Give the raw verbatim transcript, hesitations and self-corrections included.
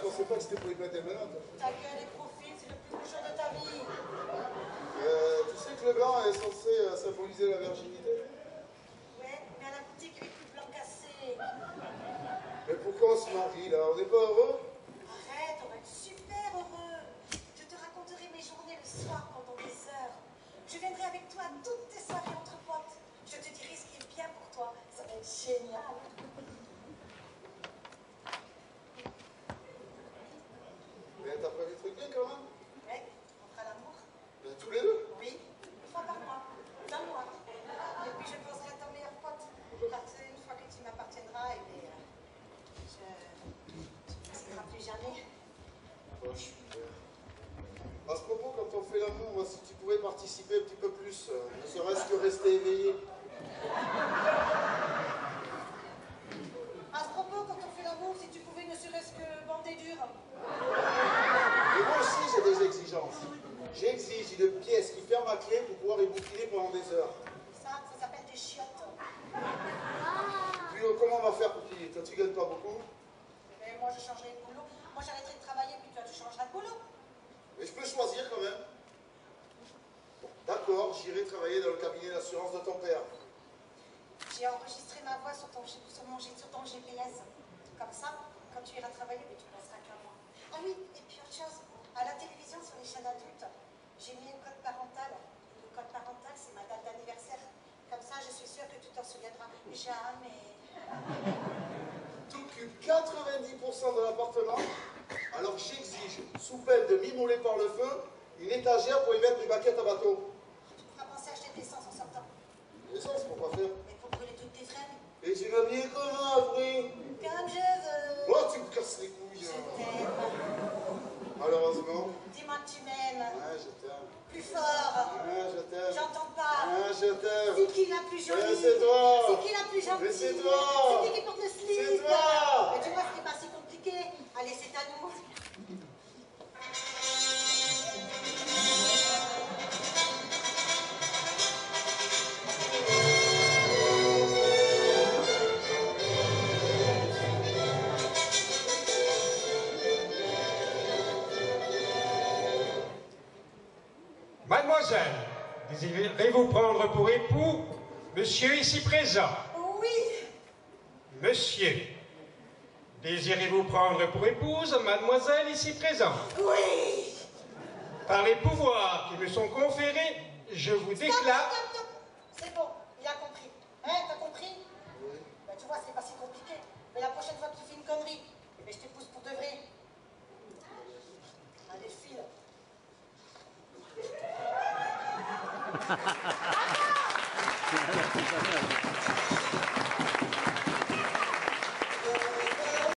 pensais pas que c'était pour les mettre des menottes. Ta gueule et profite, c'est le plus beau jour de ta vie. Euh, tu sais que le blanc est censé euh, symboliser la virginité? Ouais, mais à la boutique, il est plus blanc cassé. Mais pourquoi on se marie là? On n'est pas heureux? Arrête, on va être super heureux. Je te raconterai mes journées le soir pendant des heures. Je viendrai avec toi à toutes tes soirées entre potes. Je te dirai ce qui est bien pour toi. Ça va être génial. Mais t'as prévu des trucs bien quand même? Ouais, on fera l'amour. Mais tous les deux? Oui, une fois par mois, d'un mois. Et puis je penserai à ton meilleur pote. Parce qu'une fois que tu m'appartiendras, et bien, je... tu ne seras plus jamais. Oh, super. À ce propos, quand on fait l'amour, si tu pouvais participer un petit peu plus, euh, ne serait-ce que rester éveillé. À ce propos, quand on fait l'amour, si tu pouvais ne serait-ce que bander dur. Et moi aussi, j'ai des exigences. J'exige une pièce qui ferme à clé pour pouvoir les bouquiner pendant des heures. Ça, ça s'appelle des chiottes. Puis euh, comment on va faire pour qu'il... Toi, tu gagnes pas beaucoup? Mais moi, je changerai de boulot. Moi, j'arrêterai de travailler, puis toi, tu changeras de boulot. Mais je peux choisir quand même. Bon, d'accord, j'irai travailler dans le cabinet d'assurance de ton père. J'ai enregistré ma voix sur ton, sur, mon, sur ton G P S. Comme ça, quand tu iras travailler, mais tu penseras qu'à moi. Ah oui, et puis autre chose, à la télévision, sur les chaînes adultes, j'ai mis un code parental. Le code parental, c'est ma date d'anniversaire. Comme ça, je suis sûre que tu t'en souviendras. Jamais. T'occupes quatre-vingt-dix pour cent de l'appartement, alors que j'exige, sous peine de m'immoler par le feu, une étagère pour y mettre des baquettes à bateau. Tu pourras penser à acheter de l'essence en sortant. L'essence, pourquoi faire? Mais pour brûler toutes tes fringues. Et tu vas m'habiller comment après? Comme je veux. Oh, tu me casses les couilles. Je Hein. t'aime. Malheureusement. Dis-moi que tu m'aimes. Ouais, je t'aime. Plus fort. Ouais, je t'aime. J'entends pas. Ouais, je t'aime. C'est qui la plus jolie? Ouais, c'est toi. C'est qui la plus gentille? Mais c'est toi. C'est qui qui porte le slip? C'est toi. Mais tu vois, ce n'est pas si compliqué. Allez, c'est à nous. Mademoiselle, désirez-vous prendre pour époux monsieur ici présent? Oui. Monsieur, désirez-vous prendre pour épouse mademoiselle ici présente? Oui. Par les pouvoirs qui me sont conférés, je vous déclare... Stop, stop, stop. C'est bon, il a compris. Hein, t'as compris? Oui. Ben, tu vois, c'est pas si compliqué. Mais la prochaine fois que tu fais une connerie, ben, je t'épouse pour de vrai. Allez, file.